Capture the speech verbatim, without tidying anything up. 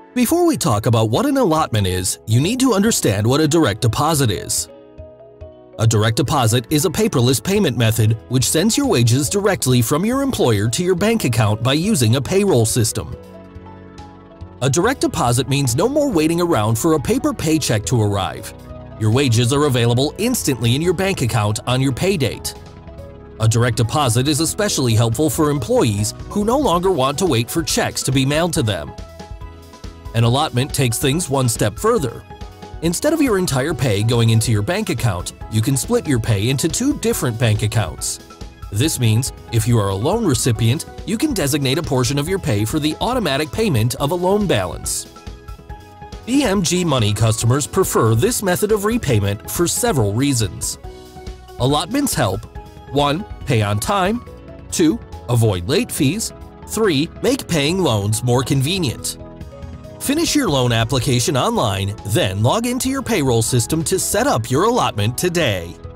Before we talk about what an allotment is, you need to understand what a direct deposit is. A direct deposit is a paperless payment method which sends your wages directly from your employer to your bank account by using a payroll system. A direct deposit means no more waiting around for a paper paycheck to arrive. Your wages are available instantly in your bank account on your pay date. A direct deposit is especially helpful for employees who no longer want to wait for checks to be mailed to them. An allotment takes things one step further. Instead of your entire pay going into your bank account, you can split your pay into two different bank accounts. This means if you are a loan recipient, you can designate a portion of your pay for the automatic payment of a loan balance. B M G Money customers prefer this method of repayment for several reasons. Allotments help: one. Pay on time. two. Avoid late fees. three. Make paying loans more convenient. Finish your loan application online, then log into your payroll system to set up your allotment today.